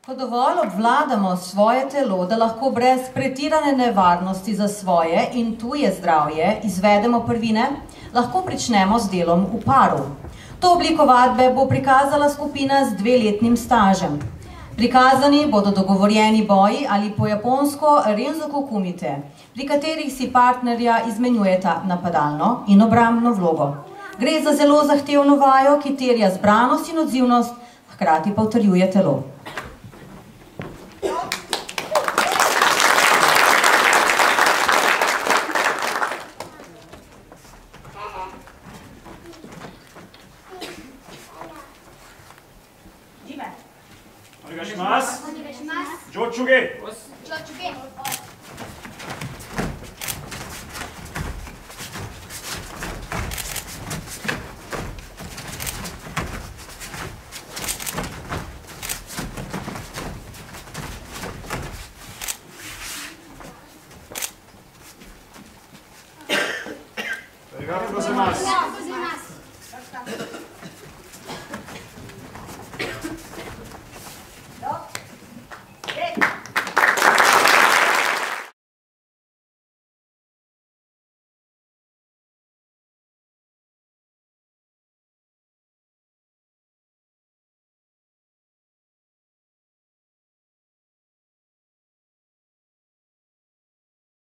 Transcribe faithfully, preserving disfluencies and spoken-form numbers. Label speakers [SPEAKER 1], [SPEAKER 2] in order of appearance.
[SPEAKER 1] Ko dovolj obvladamo svoje telo, da lahko brez pretirane nevarnosti za svoje in tuje zdravje izvedemo prvine, lahko pričnemo z delom v paru. To obliko vadbe bo prikazala skupina z dveletnim stažem. Prikazani bodo dogovorjeni boji ali po japonsko renzoku kumite, pri katerih si partnerja izmenjujeta napadalno in obrambno vlogo. Gre za zelo zahtevno vajo, ki terja zbranost in odzivnost, hkrati pa utrjuje telo.
[SPEAKER 2] Jochuge.
[SPEAKER 3] Jochuge.
[SPEAKER 2] Arigatou gozaimasu.
[SPEAKER 3] Arigatou gozaimasu.